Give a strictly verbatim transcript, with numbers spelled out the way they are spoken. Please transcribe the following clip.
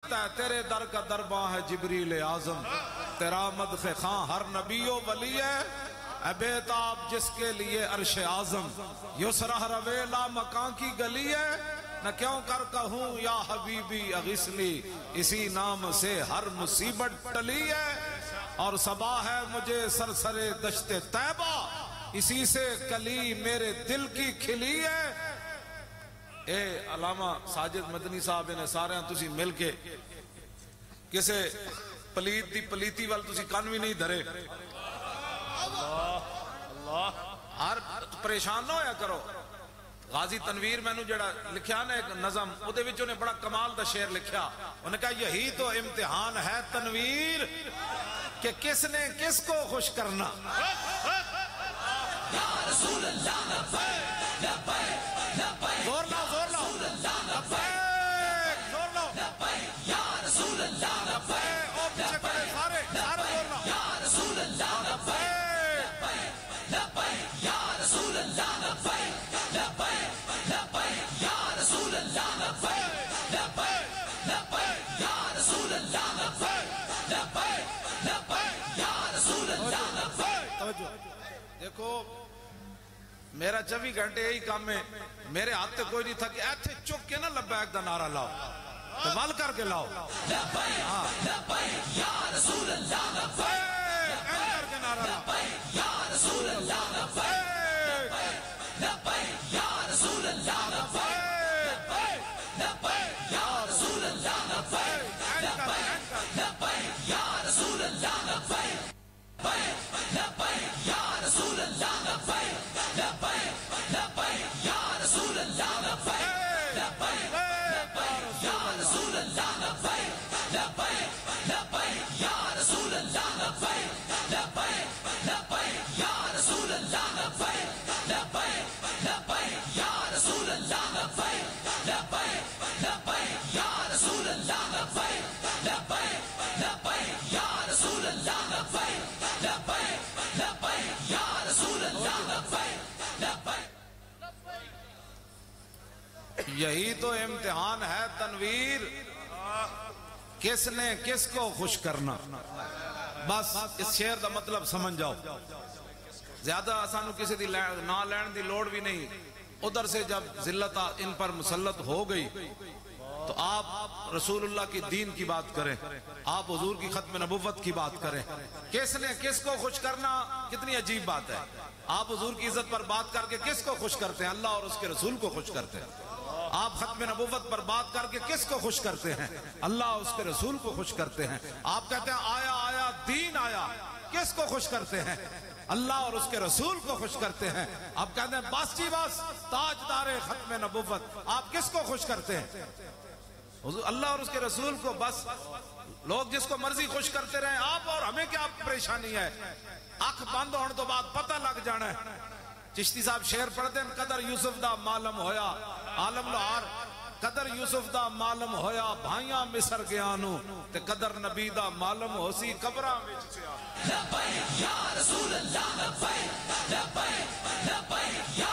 کہتا ہے تیرے در کا درباں ہے جبریل اعظم، تیرا مدح خاں ہر نبی و ولی ہے، اے بیتاب جس کے لیے عرش اعظم، یسرہ رویلا مکان کی گلی ہے، نہ کیوں کر کہوں یا حبیبی اغثنی، اسی نام سے ہر مصیبت ٹلی ہے، اور صبا ہے مجھے سرسر دشت طیبہ، اسی سے کلی میرے دل کی کھلی ہے۔ اے علامہ ساجد مدنی صاحب نے سارے ہیں تسی مل کے کسے پلیت دی پلیتی وال تسی کانوی نہیں دھرے، ہر پریشان نہ ہویا کرو۔ غازی تنویر میں نے جڑا لکھیا نا ایک نظم، او دے وچوں نے بڑا کمال دا شعر لکھیا، انہوں نے کہا یہی تو امتحان ہے تنویر کہ کس نے کس کو خوش کرنا۔ یا رسول اللہ لبیک لبیک لبیک، زور لاؤ زور لاؤ، لبیک زور لاؤ، لبیک یا رسول اللہ لبیک، او پیچھے کھڑے سارے سارے زور لاؤ، یا رسول اللہ لبیک لبیک یا رسول اللہ لبیک لبیک لبیک یا رسول اللہ لبیک لبیک لبیک یا رسول اللہ لبیک لبیک لبیک یا رسول اللہ لبیک۔ توجہ دیکھو، میرا چوبی گھنٹے یہی کام ہے، میرے ہاتھ تے کوئی نہیں تھا کہ ایتھے چک کے نا لبیک دا نعرہ لاؤ، تمال کر کے لاؤ، لبیک لبیک یا رسول اللہ لبیک کر کے نعرہ لاؤ، یا رسول اللہ لبیک لبیک یا رسول اللہ لبیک لبیک یا رسول اللہ لبیک لبیک یا رسول اللہ لبیک لبیک یا رسول اللہ لبیک لبیک لبیک یا رسول اللہ لبیک لبیک یا رسول اللہ لبیک لبیک لبیک یا رسول اللہ لبیک لبیک لبیک یا رسول اللہ لبیک لبیک لبیک یا رسول اللہ لبیک لبیک لبیک یا رسول اللہ لبیک لبیک لبیک یا رسول اللہ لبیک لبیک لبیک یا رسول اللہ لبیک لبیک۔ یہی تو امتحان ہے تنویر، کس نے کس کو خوش کرنا۔ بس اس شعر دا مطلب سمجھ جاؤ، زیادہ آسانو کسی دی نا لین دی لوڑ بھی نہیں۔ ادھر سے جب ذلت ان پر مسلط ہو گئی تو آپ رسول اللہ کی دین کی بات کریں، آپ حضور کی ختم نبوت کی بات کریں، کس نے کس کو خوش کرنا، کتنی عجیب بات ہے۔ آپ حضور کی عزت پر بات کر کے کس کو خوش کرتے ہیں؟ اللہ اور اس کے رسول کو خوش کرتے ہیں۔ آپ ختم نبوت پر بات کر کے کس کو خوش کرتے ہیں؟ اللہ اور اس کے رسول کو خوش کرتے ہیں۔ آپ کہتے ہیں آیا آیا دین آیا، کس کو خوش کرتے ہیں؟ اللہ اور اس کے رسول کو خوش کرتے ہیں۔ آپ کہتے ہیں بس جی بس تاجدار ختم نبوت، آپ کس کو خوش کرتے ہیں؟ اللہ اور اس کے رسول کو۔ بس لوگ جس کو مرضی خوش کرتے رہیں، آپ اور ہمیں کیا پریشانی ہے؟ آنکھ بند ہونے تو بعد پتہ لگ جانا ہے۔ چشتی صاحب شعر پڑھتے ہیں، قدر یوسف دا معلوم ہویا عالم لہار، قدر یوسف دا معلوم ہویا بھائیاں مصر گیانو، تے قدر نبی دا معلوم ہو سی قبراں وچ سیا۔ لبیک یا رسول اللہ لبیک لبیک لبیک یا